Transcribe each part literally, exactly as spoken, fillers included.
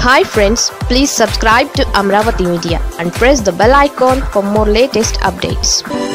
Hi friends, please subscribe to Amravati Media and press the bell icon for more latest updates.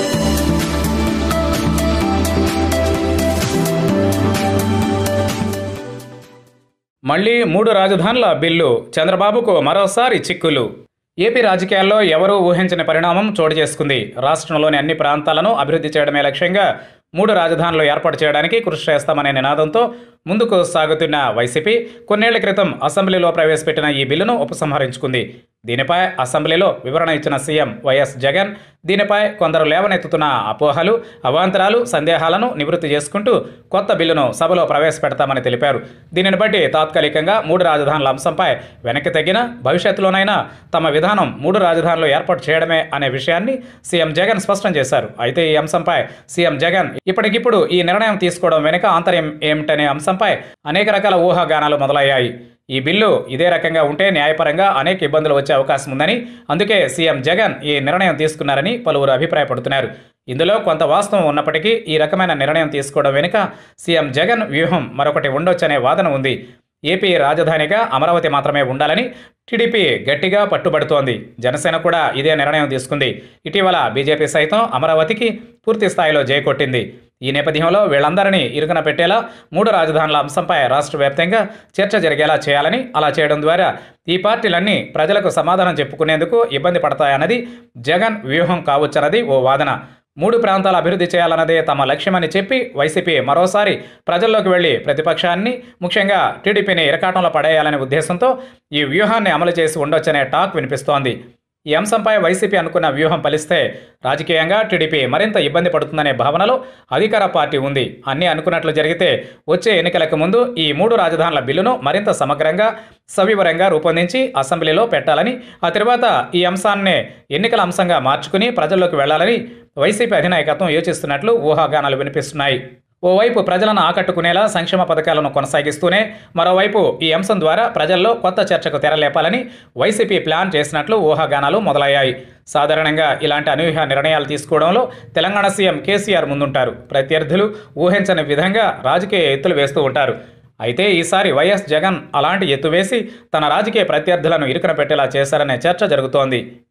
మళ్ళీ మూడు రాజధానుల bill చంద్రబాబుకు మరోసారి చిక్కులు. ఏపీ రాజకీయాల్లో ఎవరూ ఊహించని పరిణామం చోటు చేసుకుంది. రాష్ట్రంలోని అన్ని ప్రాంతాలను అభివృద్ధి చేయడమే లక్ష్యంగా మూడు రాజధానులు ఏర్పాటు చేయడానికి కృషి చేస్తామనే నినాదంతో ముందుకు సాగుతున్న వైసీపీ కొన్నేళ్ల క్రితం అసెంబ్లీలో ప్రవేశపెట్టిన ఈ బిల్లును ఉపసంహరించుకుంది. దీనిపై అసెంబ్లీలో వివరణ ఇచ్చిన సీఎం వైఎస్ జగన్ దీనిపై కొందరు లేవనెత్తుతున్న అపోహలు, అవాంతరాలు, సందేహాలను నివృత్తి చేసుకుంటూ కొత్త బిల్లును సభలో ప్రవేశపెడతామని తెలిపారు. దీనిని బట్టి తాత్కాలికంగా మూడు రాజధానుల అంశంపై వెనక్కి తగ్గిన భవిష్యత్తులోనైనా తమ విధానం మూడు రాజధానులు ఏర్పాటు చేయడమే అనే విషయాన్ని సీఎం జగన్ స్పష్టం చేశారు. అయితే ఈ అంశంపై సీఎం జగన్ ఇప్పటికిప్పుడు ఈ నిర్ణయం తీసుకోవడం వెనుక ఆంతర్యం ఏమిటనే అంశంపై అనేక రకాల ఊహాగానాలు మొదలయ్యాయి. ఈ బిల్లు ఇదే రకంగా ఉంటే న్యాయపరంగా అనేక ఇబ్బందులు వచ్చే అవకాశం ఉందని, అందుకే సీఎం జగన్ ఈ నిర్ణయం తీసుకున్నారని పలువురు అభిప్రాయపడుతున్నారు. ఇందులో కొంత వాస్తవం ఉన్నప్పటికీ ఈ రకమైన నిర్ణయం తీసుకోవడం వెనుక సీఎం జగన్ వ్యూహం మరొకటి ఉండొచ్చనే వాదన ఉంది. ఏపీ రాజధానిగా అమరావతి మాత్రమే ఉండాలని టీడీపీ గట్టిగా పట్టుబడుతోంది. జనసేన కూడా ఇదే నిర్ణయం తీసుకుంది. ఇటీవల బీజేపీ సైతం అమరావతికి పూర్తి స్థాయిలో జయకొట్టింది. ఈ నేపథ్యంలో వీళ్ళందరినీ ఇరుకున పెట్టేలా మూడు రాజధానుల అంశంపై రాష్ట్ర వ్యాప్తంగా చర్చ జరిగేలా చేయాలని, అలా చేయడం ద్వారా ఈ పార్టీలన్నీ ప్రజలకు సమాధానం చెప్పుకునేందుకు ఇబ్బంది పడతాయన్నది జగన్ వ్యూహం కావచ్చన్నది ఓ వాదన. మూడు ప్రాంతాల అభివృద్ధి చేయాలన్నదే తమ లక్ష్యమని చెప్పి వైసీపీ మరోసారి ప్రజల్లోకి వెళ్లి ప్రతిపక్షాన్ని, ముఖ్యంగా టీడీపీని ఇరకాటంలో పడేయాలనే ఉద్దేశంతో ఈ వ్యూహాన్ని అమలు చేసి ఉండొచ్చనే టాక్ వినిపిస్తోంది. ఈ అంశంపై వైసీపీ అనుకున్న వ్యూహం ఫలిస్తే రాజకీయంగా టీడీపీ మరింత ఇబ్బంది పడుతుందనే భావనలో అధికార పార్టీ ఉంది. అన్నీ అనుకున్నట్లు జరిగితే వచ్చే ఎన్నికలకు ముందు ఈ మూడు రాజధానుల బిల్లును మరింత సమగ్రంగా, సవివరంగా రూపొందించి అసెంబ్లీలో పెట్టాలని, ఆ తర్వాత ఈ అంశాన్నే ఎన్నికల అంశంగా మార్చుకుని ప్రజల్లోకి వెళ్లాలని వైసీపీ అధినాయకత్వం యోచిస్తున్నట్లు ఊహాగానాలు వినిపిస్తున్నాయి. ఓవైపు ప్రజలను ఆకట్టుకునేలా సంక్షేమ పథకాలను కొనసాగిస్తూనే మరోవైపు ఈ అంశం ద్వారా ప్రజల్లో కొత్త చర్చకు తెరలేపాలని వైసీపీ ప్లాన్ చేసినట్లు ఊహాగానాలు మొదలయ్యాయి. సాధారణంగా ఇలాంటి అనూహ్య నిర్ణయాలు తీసుకోవడంలో తెలంగాణ సీఎం కేసీఆర్ ముందుంటారు. ప్రత్యర్థులు ఊహించని విధంగా రాజకీయ ఎత్తులు వేస్తూ ఉంటారు. అయితే ఈసారి వైఎస్ జగన్ అలాంటి ఎత్తు వేసి తన రాజకీయ ప్రత్యర్థులను ఇరుకున పెట్టేలా చేశారనే చర్చ జరుగుతోంది.